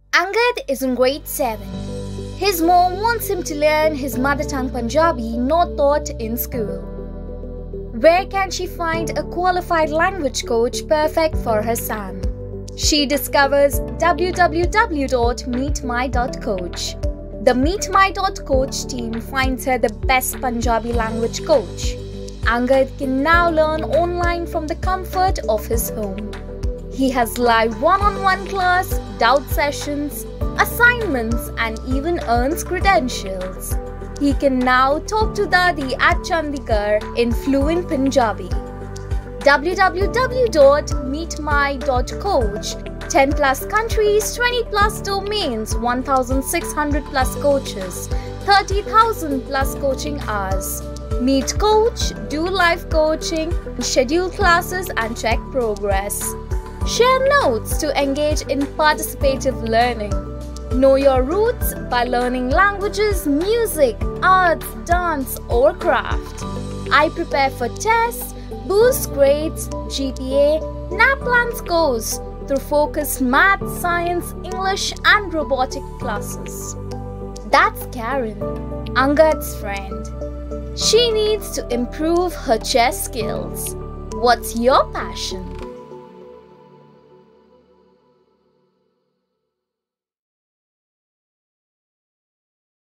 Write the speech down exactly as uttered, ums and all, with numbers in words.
Angad is in grade seven. His mom wants him to learn his mother tongue Punjabi not taught in school. Where can she find a qualified language coach perfect for her son? She discovers w w w dot meet my dot coach. The MeetMy.Coach team finds her the best Punjabi language coach. Angad can now learn online from the comfort of his home. He has live one-on-one class, doubt sessions, assignments and even earns credentials. He can now talk to Dadi at Chandigarh in fluent Punjabi. w w w dot meet my dot coach. ten plus countries, twenty plus domains, one thousand six hundred plus coaches, thirty thousand plus coaching hours. Meet Coach, do live coaching, schedule classes and check progress. Share notes to engage in participative learning. Know your roots by learning languages, music, arts, dance or craft. I prepare for tests, boost grades, G P A, NAPLAN scores through focused math, science, English and robotic classes. That's Karen, Angad's friend. She needs to improve her chess skills. What's your passion?